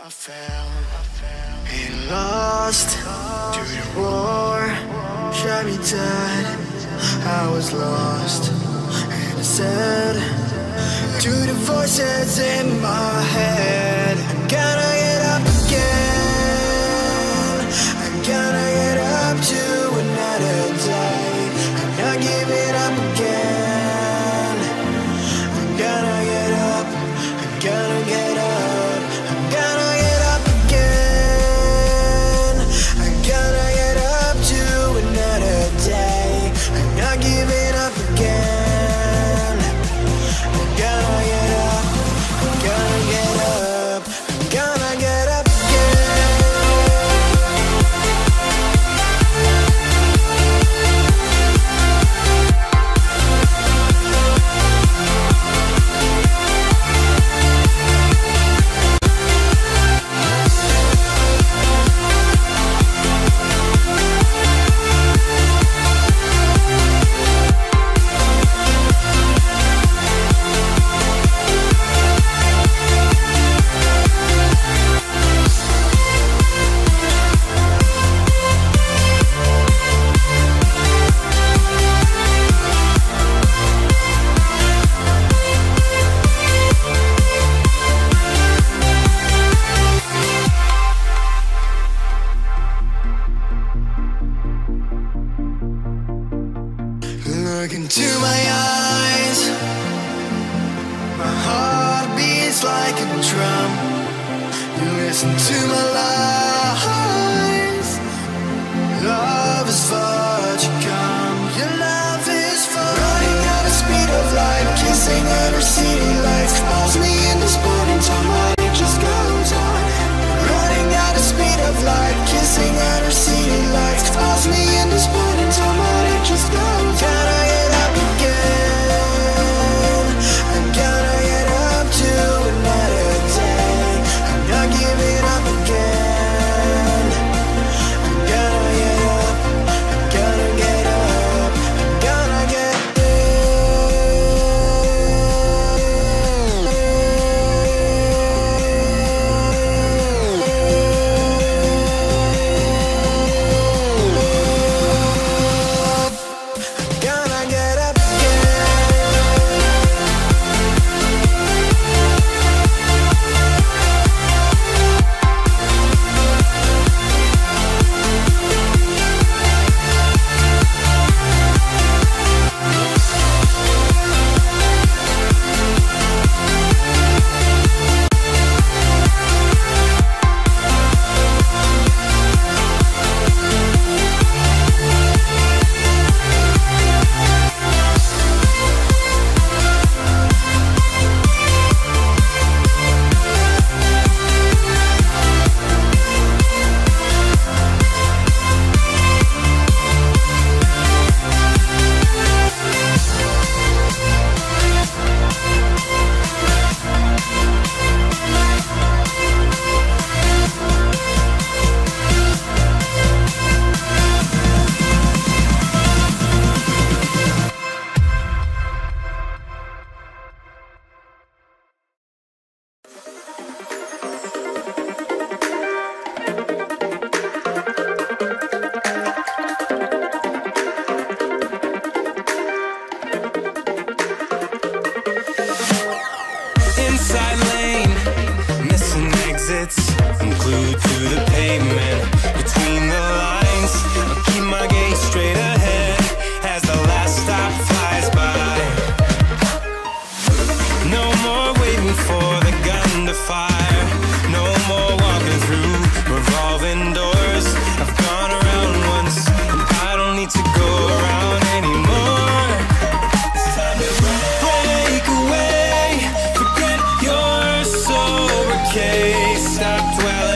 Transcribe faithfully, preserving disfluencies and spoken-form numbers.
I fell and lost to the war, shot me dead. I was lost and I said to the voices in my head, I gotta get up again. I gotta get up to another day. I'm not giving up again. I gotta get up. I gotta get up. Look into my eyes, my heart beats like a drum. You listen to my lies. Love is far to come. Your love is far. Running at the speed of light, kissing under city lights. Calls me in this morning time, my it just goes on. Running at the speed of light, kissing under city lights. Calls me in this morning time, my it just goes on. I'm glued to the pavement, between the lines. I'll keep my gaze straight ahead as the last stop flies by. No more waiting for the gun to fire. No more walking through revolving doors. I've gone around once, and I don't need to go around anymore. It's time to break away. Forget your sobriquet. Stop dwelling